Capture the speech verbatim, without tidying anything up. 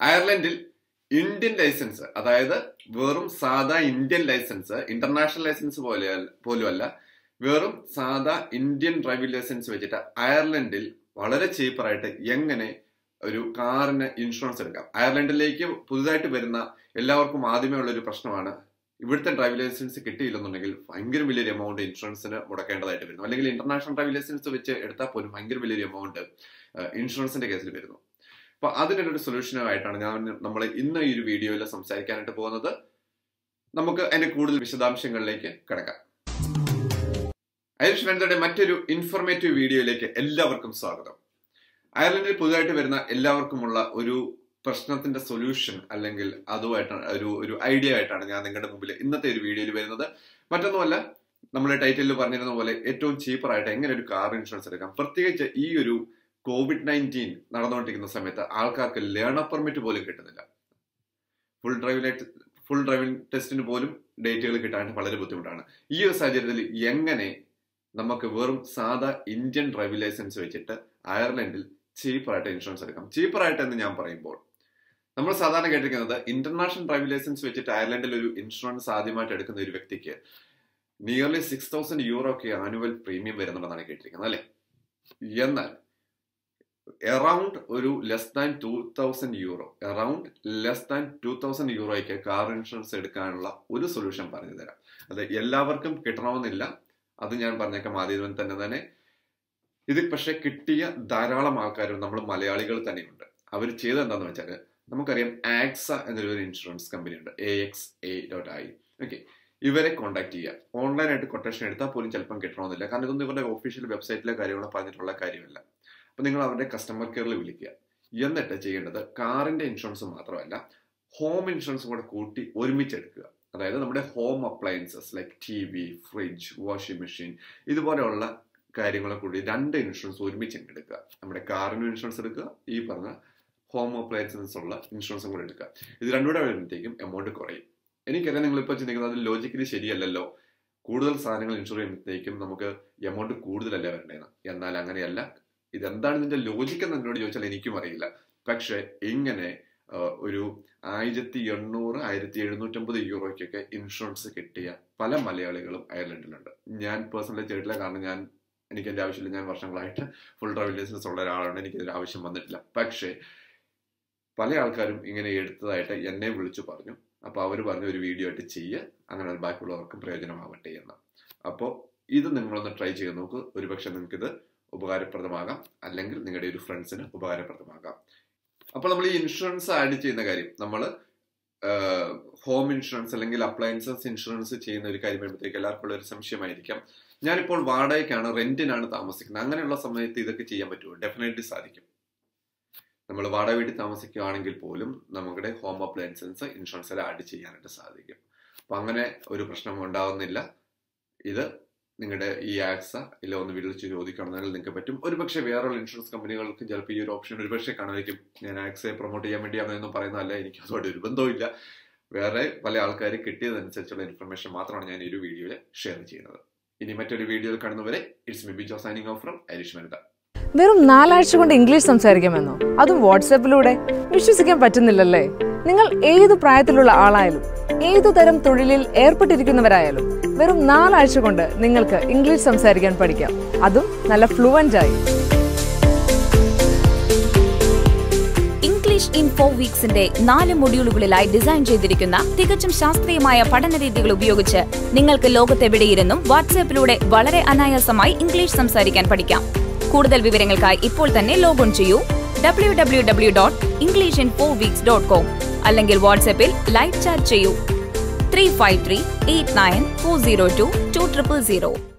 അയർലൻഡിൽ Indian licence, അതായത് വെറും സാധാ ഇന്ത്യൻ ലൈസൻസ്, ഇന്റർനാഷണൽ ലൈസൻസ് പോലെ പോലും അല്ല, വെറും സാധാ ഇന്ത്യൻ ഡ്രൈവിംഗ് ലൈസൻസ് വെച്ചിട്ട് അയർലൻഡിൽ വളരെ ചീപ്പറായിട്ട് എങ്ങനെ ഒരു കാറിന് ഇൻഷുറൻസ് എടുക്കാം. അയർലൻഡിലേക്ക് പുതുതായിട്ട് വരുന്ന എല്ലാവർക്കും ആദ്യമേ ഉള്ള ഒരു പ്രശ്നമാണ്, ഇവിടുത്തെ ഡ്രൈവിംഗ് ലൈസൻസ് കിട്ടിയില്ലെന്നുണ്ടെങ്കിൽ ഭയങ്കര വലിയൊരു എമൗണ്ട് ഇൻഷുറൻസിന് മുടക്കേണ്ടതായിട്ട് വരുന്നു. അല്ലെങ്കിൽ ഇന്റർനാഷണൽ ഡ്രൈവിംഗ് ലൈസൻസ് വെച്ച് എടുത്താൽ പോലും ഭയങ്കര വലിയൊരു എമൗണ്ട് ഇൻഷുറൻസിന്റെ കേസിൽ വരുന്നു. അപ്പൊ അതിനൊരു സൊല്യൂഷനായിട്ടാണ് ഞാൻ നമ്മൾ ഇന്ന് ഈ ഒരു വീഡിയോയിൽ സംസാരിക്കാനായിട്ട് പോകുന്നത്. നമുക്ക് അതിന്റെ കൂടുതൽ വിശദാംശങ്ങളിലേക്ക് കിടക്കാം. ഐറിഷ് വെൻസഡേ മറ്റൊരു ഇൻഫോർമേറ്റീവ് വീഡിയോയിലേക്ക് എല്ലാവർക്കും സ്വാഗതം. അയർലൻഡിൽ പുതുതായിട്ട് വരുന്ന എല്ലാവർക്കുമുള്ള ഒരു പ്രശ്നത്തിന്റെ സൊല്യൂഷൻ അല്ലെങ്കിൽ അതുമായിട്ടാണ് ഒരു ഒരു ഐഡിയ ആയിട്ടാണ് ഞാൻ നിങ്ങളുടെ മുമ്പിൽ ഇന്നത്തെ ഒരു വീഡിയോയിൽ വരുന്നത്. മറ്റൊന്നുമല്ല, നമ്മുടെ ടൈറ്റിലിൽ പറഞ്ഞിരുന്ന പോലെ ഏറ്റവും ചീപ്പറായിട്ട് എങ്ങനെ ഒരു കാർ ഇൻഷുറൻസ് എടുക്കാം. പ്രത്യേകിച്ച് ഈ ഒരു കോവിഡ് നയൻറ്റീൻ നടന്നുകൊണ്ടിരിക്കുന്ന സമയത്ത് ആൾക്കാർക്ക് ലേണർ പെർമിറ്റ് പോലും കിട്ടുന്നില്ല. ഫുൾ ഡ്രൈവിംഗ് ഫുൾ ഡ്രൈവിംഗ് ടെസ്റ്റിന് പോലും ഡേറ്റുകൾ കിട്ടാനായിട്ട് വളരെ ബുദ്ധിമുട്ടാണ്. ഈ ഒരു സാഹചര്യത്തിൽ എങ്ങനെ നമുക്ക് വെറും സാധാ ഇന്ത്യൻ ഡ്രൈവിംഗ് ലൈസൻസ് വെച്ചിട്ട് അയർലൻഡിൽ ചീപ്പറായിട്ട് ഇൻഷുറൻസ് എടുക്കാം. ചീപ്പറായിട്ട് എന്ന് ഞാൻ പറയുമ്പോൾ നമ്മൾ സാധാരണ കേട്ടിരിക്കുന്നത് ഇന്റർനാഷണൽ ഡ്രൈവിംഗ് ലൈസൻസ് വെച്ചിട്ട് അയർലൻഡിൽ ഒരു ഇൻഷുറൻസ് ആദ്യമായിട്ട് എടുക്കുന്ന ഒരു വ്യക്തിക്ക് നിയർലി സിക്സ് തൗസൻഡ് യൂറോ ഒക്കെ ആനുവൽ പ്രീമിയം വരുന്നുണ്ടെന്നാണ് കേട്ടിരിക്കുന്നത്, അല്ലെ? എന്നാൽ അറൌണ്ട് ഒരു less than two thousand euro around less than two thousand യൂറോയ്ക്ക് കാർ ഇൻഷുറൻസ് എടുക്കാനുള്ള ഒരു സൊല്യൂഷൻ പറഞ്ഞു തരാം. അത് എല്ലാവർക്കും കിട്ടണമെന്നില്ല, അത് ഞാൻ പറഞ്ഞേക്കാം ആദ്യം തന്നെ തന്നെ ഇത് പക്ഷെ കിട്ടിയ ധാരാളം ആൾക്കാരും നമ്മൾ മലയാളികൾ തന്നെയുണ്ട്. അവർ ചെയ്തത് എന്താണെന്ന് വെച്ചാൽ, നമുക്കറിയാം ആക്സ എന്നൊരു ഇൻഷുറൻസ് കമ്പനി ഉണ്ട്, A X A dot I. Okay, ഇവരെ കോൺടാക്ട് ചെയ്യുക. ഓൺലൈനായിട്ട് കൊട്ടേഷൻ എടുത്താൽ പോലും ചിലപ്പം കിട്ടണമെന്നില്ല, കാരണം ഇതൊന്നും ഇവരുടെ ഒഫീഷ്യൽ വെബ്സൈറ്റിലെ കാര്യങ്ങളോ പറഞ്ഞിട്ടുള്ള കാര്യമല്ല. അപ്പൊ നിങ്ങൾ അവരുടെ കസ്റ്റമർ കെയറിൽ വിളിക്കുക. എന്നിട്ട് ചെയ്യേണ്ടത് കാറിന്റെ ഇൻഷുറൻസ് മാത്രമല്ല, ഹോം ഇൻഷുറൻസും കൂടെ കൂട്ടി ഒരുമിച്ചെടുക്കുക. അതായത് നമ്മുടെ home appliances like T V, fridge, washing machine, ഇതുപോലെയുള്ള കാര്യങ്ങളെ കൂടി രണ്ട് ഇൻഷുറൻസ് ഒരുമിച്ച് എടുക്കുക. നമ്മുടെ കാറിനും ഇൻഷുറൻസ് എടുക്കുക, ഈ പറഞ്ഞ ഹോം അപ്ലയൻസസ് ഉള്ള ഇൻഷുറൻസും കൂടെ എടുക്കുക. ഇത് രണ്ടുകൂടെ വരുമ്പോഴത്തേക്കും എമൗണ്ട് കുറയും. എനിക്കറിയാം നിങ്ങളിപ്പോൾ ചിന്തിക്കുന്നത് അത് ലോജിക്കലി ശരിയല്ലല്ലോ, കൂടുതൽ സാധനങ്ങൾ ഇൻഷുർ ചെയ്യുമ്പോഴത്തേക്കും നമുക്ക് എമൗണ്ട് കൂടുതലല്ലേ വരേണ്ടതെന്ന്. എന്നാൽ അങ്ങനെയല്ല. ഇതെന്താണ് ഇതിന്റെ ലോജിക്ക് എന്ന് എന്നോട് ചോദിച്ചാൽ എനിക്കും അറിയില്ല. പക്ഷെ ഇങ്ങനെ ഒരു ആയിരത്തി എണ്ണൂറ് ആയിരത്തി എഴുന്നൂറ്റമ്പത് യൂറോയ്ക്കൊക്കെ ഇൻഷുറൻസ് കിട്ടിയ പല മലയാളികളും അയർലൻഡിലുണ്ട്. ഞാൻ പേഴ്സണലി ചെയ്തിട്ടില്ല, കാരണം ഞാൻ എനിക്ക് എൻ്റെ ആവശ്യമില്ല. ഞാൻ വർഷങ്ങളായിട്ട് ഫുൾ ഡ്രൈവിംഗ് ലൈസൻസ് ഉള്ള ഒരാളാണ്, എനിക്കിതൊരു ആവശ്യം വന്നിട്ടില്ല. പക്ഷേ പല ആൾക്കാരും ഇങ്ങനെ എടുത്തതായിട്ട് എന്നെ വിളിച്ചു പറഞ്ഞു. അപ്പോൾ അവർ പറഞ്ഞ ഒരു വീഡിയോ ആയിട്ട് ചെയ്യുക, അങ്ങനെ ബാക്കിയുള്ളവർക്കും പ്രയോജനമാവട്ടെ എന്ന്. അപ്പോൾ ഇത് നിങ്ങളൊന്ന് ട്രൈ ചെയ്ത് നോക്ക്. ഒരുപക്ഷെ നിങ്ങൾക്കിത് ഉപകാരപ്രദമാകാം, അല്ലെങ്കിൽ നിങ്ങളുടെ ഒരു ഫ്രണ്ട്സിന് ഉപകാരപ്രദമാകാം. അപ്പോൾ നമ്മൾ ഈ ഇൻഷുറൻസ് ആഡ് ചെയ്യുന്ന കാര്യം, നമ്മൾ ഹോം ഇൻഷുറൻസ് അല്ലെങ്കിൽ അപ്ലയൻസസ് ഇൻഷുറൻസ് ചെയ്യുന്ന ഒരു കാര്യം വരുമ്പോഴത്തേക്ക് എല്ലാവർക്കും ഉള്ള ഒരു സംശയമായിരിക്കാം, ഞാനിപ്പോൾ വാടകയ്ക്കാണ്, റെന്റിനാണ് താമസിക്കുന്നത്, അങ്ങനെയുള്ള സമയത്ത് ഇതൊക്കെ ചെയ്യാൻ പറ്റുമോ? ഡെഫിനറ്റ്ലി സാധിക്കും. നമ്മൾ വാടക വീട്ടിൽ താമസിക്കുകയാണെങ്കിൽ പോലും നമ്മുടെ ഹോം അപ്ലയൻസസ് ഇൻഷുറൻസിൽ ആഡ് ചെയ്യാനായിട്ട് സാധിക്കും. അപ്പൊ അങ്ങനെ ഒരു പ്രശ്നം ഉണ്ടാവുന്നില്ല. ഇത് നിങ്ങളുടെ ഈ ആക്സ ഇല്ല ഒന്ന് വിളിച്ച് ചോദിക്കണമെങ്കിൽ നിങ്ങൾക്ക് പറ്റും. ഒരുപക്ഷെ വേറെയുള്ള ഇൻഷുറൻസ് കമ്പനികൾക്ക് ചിലപ്പോൾ ഈ ഒരു ഓപ്ഷൻ ഒരുപക്ഷെ കാണുമായിരിക്കും. ഞാൻ ആക്സയെ പ്രൊമോട്ട് ചെയ്യാൻ വേണ്ടി അങ്ങനെയൊന്നും പറയുന്നതല്ല, എനിക്ക് അതുകൊണ്ട് ഒരു ബന്ധവുമില്ല. വേറെ പല ആൾക്കാർ കിട്ടിയതനുസരിച്ചുള്ള ഇൻഫർമേഷൻ മാത്രമാണ് ഞാൻ ഈ ഒരു വീഡിയോയിൽ ഷെയർ ചെയ്യുന്നത്. ഇനി മറ്റൊരു വീഡിയോയിൽ കാണുന്നവരെ it's me Bijo signing off from Irish Wednesday. വെറും നാലാഴ്ച കൊണ്ട് ഇംഗ്ലീഷ് സംസാരിക്കാമെന്നോ? അതും വാട്സാപ്പിലൂടെ? വിശ്വസിക്കാൻ പറ്റുന്നില്ലല്ലേ? നിങ്ങൾ ഏതു പ്രായത്തിലുള്ള ആളായാലും ഏതു തരം തൊഴിലിൽ ഏർപ്പെട്ടിരിക്കുന്നവരായാലും വെറും നാലാഴ്ച കൊണ്ട് നിങ്ങൾക്ക് ഇംഗ്ലീഷ് സംസാരിക്കാൻ പഠിക്കാം, അതും നല്ല ഫ്ലുവന്റ് ആയി. ഇംഗ്ലീഷ് ഇൻ ഫോർ വീക്സിന്റെ നാല് മൊഡ്യൂളുകളിലായി ഡിസൈൻ ചെയ്തിരിക്കുന്ന തികച്ചും ശാസ്ത്രീയമായ പഠന രീതികൾ ഉപയോഗിച്ച് നിങ്ങൾക്ക് ലോകത്തെവിടെയിരുന്നും വാട്സാപ്പിലൂടെ വളരെ അനായാസമായി ഇംഗ്ലീഷ് സംസാരിക്കാൻ പഠിക്കാം. കൂടുതൽ വിവരങ്ങൾക്കായി ഇപ്പോൾ തന്നെ ലോഗോൺ ചെയ്യൂ W W W dot English in four weeks dot com അല്ലെങ്കിൽ വാട്സാപ്പിൽ ലൈവ് ചാറ്റ് ചെയ്യൂ three five three eight nine four zero two two triple zero.